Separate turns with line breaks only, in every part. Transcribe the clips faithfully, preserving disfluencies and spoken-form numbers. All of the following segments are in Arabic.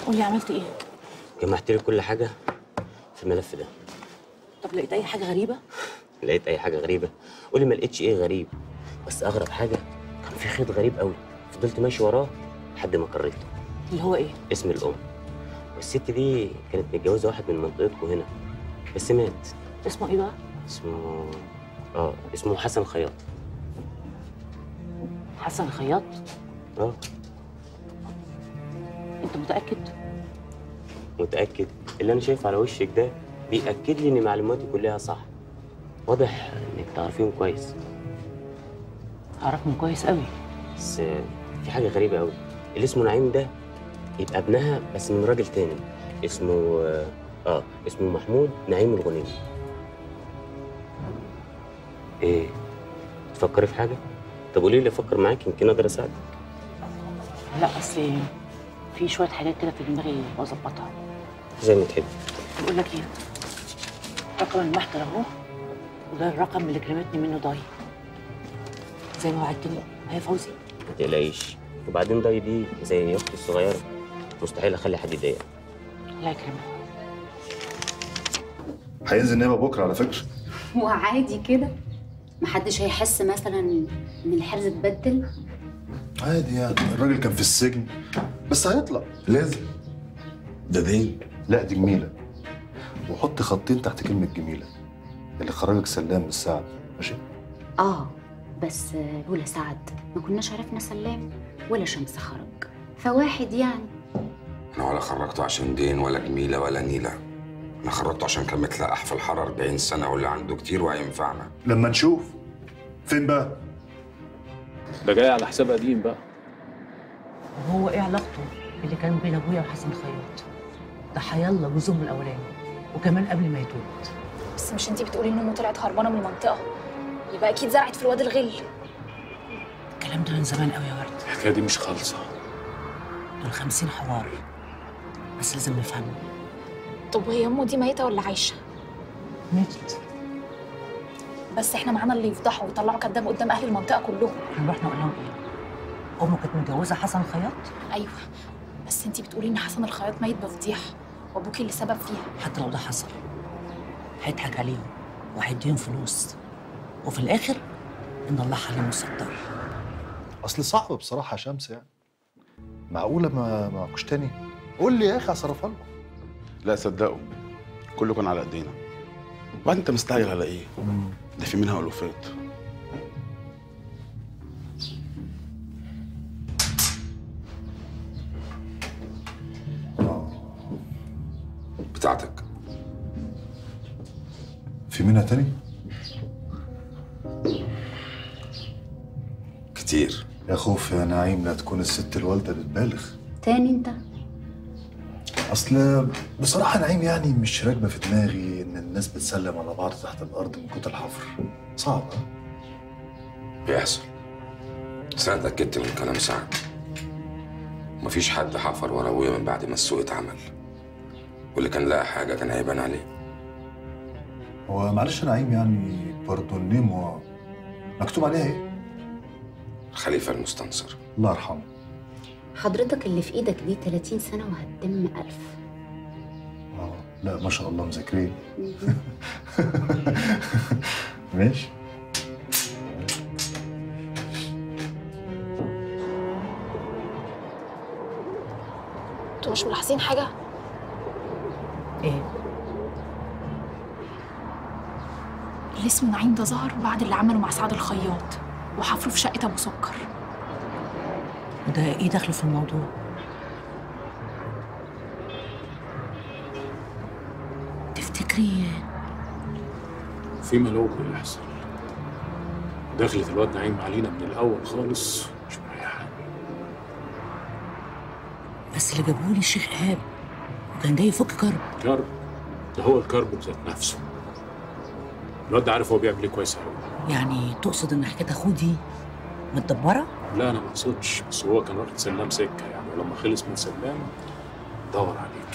قولي عملت ايه؟
جمعت لي كل حاجه في الملف ده.
طب لقيت اي حاجه غريبه؟
لقيت اي حاجه غريبه؟ قولي ما لقيتش ايه غريب، بس اغرب حاجه كان في خيط غريب قوي، فضلت ماشي وراه لحد ما قريته.
اللي هو ايه؟
اسم الام، والست دي كانت متجوزه واحد من منطقتكم هنا بس مات.
اسمه ايه بقى؟
اسمه اه اسمه حسن خياط.
حسن خياط؟
اه.
انت متاكد؟
متاكد، اللي انا شايفه على وشك ده بيأكد لي ان معلوماتي كلها صح. واضح انك تعرفيهم كويس.
اعرفهم كويس قوي.
بس في حاجه غريبه قوي، اللي اسمه نعيم ده يبقى ابنها بس من راجل تاني اسمه اه اسمه محمود نعيم الغنيمي. ايه تفكري في حاجه؟ طب قولي لي افكر معاك يمكن اقدر اساعدك.
لا اصل في شويه حاجات كده في دماغي بظبطها.
زي ما تحبي.
بقول لك ايه، رقم المحضر اهو، وده الرقم اللي كلمتني منه ضاي زي ما وعدتني. هي فوزي
ما تقلقيش، وبعدين ضاي دي زي اختي الصغيره، مستحيل اخلي حد يضايقها.
الله يكرمك.
هينزل نيابه بكره على فكره.
وعادي كده؟ محدش هيحس مثلا ان الحرز اتبدل؟
عادي يعني، الراجل كان في السجن بس هيطلع
لازم. ده دين.
لا دي جميله، وحط خطين تحت كلمه جميله اللي خرجك سلام بالسعد. ماشي؟
اه بس لولا سعد ما كناش عرفنا سلام ولا شمس خرج، فواحد يعني.
انا ولا خرجته عشان دين ولا جميله ولا نيله، انا خرجته عشان كان متلقح في الحاره أربعين سنه واللي عنده كتير وهينفعنا.
لما نشوف. فين بقى؟
ده جاي على حساب قديم بقى.
وهو ايه علاقته اللي كان بين ابويا وحسن خياط؟ ده حيالله جوزهم الاولاني وكمان قبل ما يتوب.
بس مش انتي بتقولي ان امه طلعت هربانه من المنطقه؟ يبقى اكيد زرعت في الواد الغل.
الكلام ده من زمان قوي يا ورد.
الحكايه دي مش خالصه.
دول خمسين حوار، بس لازم نفهمه.
طب وهي امه دي ميته ولا عايشه؟
ماتت.
بس احنا معانا اللي يفضحوا ويطلعوا كداب قدام اهل المنطقه كلهم.
هنروح نقول لهم ايه؟ امه كانت متجوزه حسن خياط؟
ايوه، بس انتي بتقولي ان حسن الخياط ميت بفضيحه وابوكي اللي سبب فيها.
حتى لو ده حصل هيضحك عليهم وهيديهم فلوس، وفي الاخر ان الله حليم مستر.
اصل صعب بصراحه يا شمس، يعني معقوله ما معكوش تاني؟ قول لي يا اخي هصرفها لكم.
لا صدقوا، كله كان على ايدينا. وبعدين انت مستعجل على ايه؟ ده في منها الوفات.
بتاعتك.
في منها تاني؟
كتير.
يا خوف يا نعيم لا تكون الست الوالده بتبالغ.
تاني انت؟
اصل بصراحه نعيم يعني مش راكبه في دماغي ان الناس بتسلم على بعض تحت الارض من كتر الحفر. صعب.
بيحصل، بس انا اتاكدت من كلام سعد. مفيش حد حفر ورا ابويا من بعد ما السوق اتعمل، واللي كان لقى حاجه كان هيبان عليه.
هو معلش نعيم يعني برضه النيم مكتوب عليها ايه؟
الخليفه المستنصر.
الله يرحمه.
حضرتك اللي في ايدك دي تلاتين سنه وهتتم ألف.
اه لا ما شاء الله مذاكرين. ماشي.
انتوا مش ملاحظين حاجه؟
ايه؟
اللي اسمه نعيم ده ظهر بعد اللي عمله مع سعد الخياط وحفروا في شقه ابو سكر.
وده ايه دخله في الموضوع؟ تفتكري
في ملوك اللي يحصل. دخلت الواد نعيم علينا من الاول خالص مش مريحاني.
بس اللي جابهولي الشيخ ايهاب وكان جاي يفك كرب.
كرب؟ ده هو الكرب بذات نفسه. الواد ده عارف هو بيعمل ايه كويس قوي.
يعني تقصد ان حكايه اخوه دي متدبره؟
لا انا ما اقصدش، بس هو كان واخد سلام سكه يعني، ولما خلص من سلام دور عليك.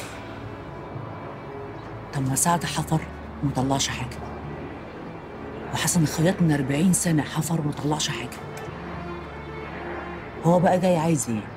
طب ما سعد حفر وما طلعش حاجه، وحسن الخياط من أربعين سنه حفر وما طلعش حاجه. هو بقى جاي عايز ايه؟